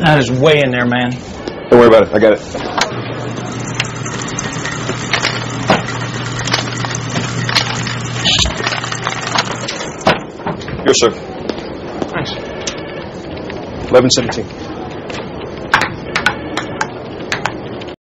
That is way in there, man. Don't worry about it. I got it. Here, sir. Thanks. 1117.